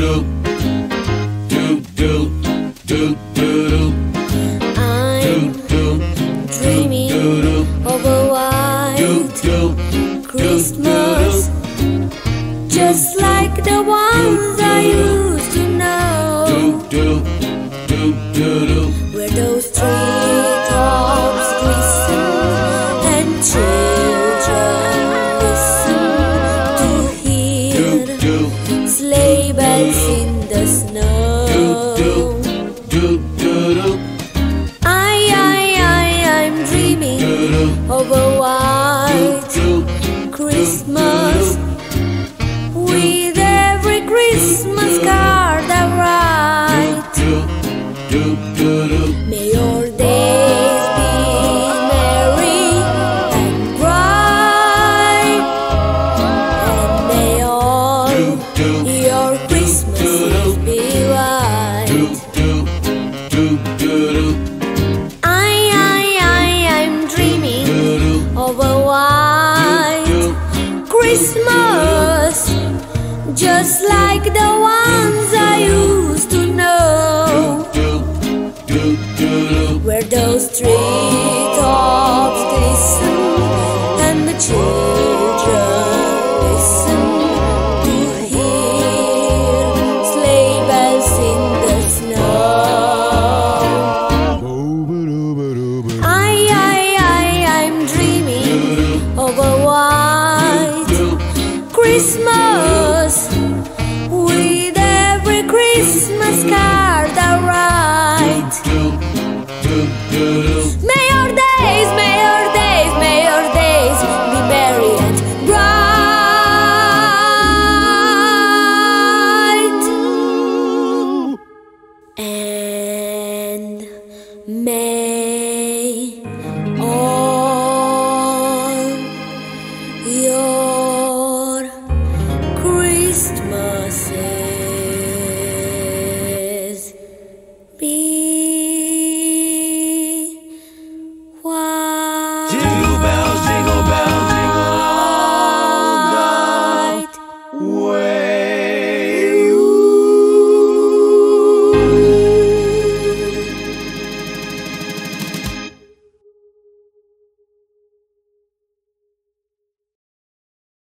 I'm dreaming of a white Christmas, just like the ones I used to know, where those treetops glisten and children listen to hear sleigh bells in the snow. I'm dreaming of a white Christmas, with every Christmas card I write. May your days be merry and bright, and may all your Christmases be white. I'm dreaming of a white Christmas, just like the ones I used to know, where those treetops glisten and the children listen to hear sleigh bells in the snow. I'm dreaming of a white Christmas, with every Christmas card I write.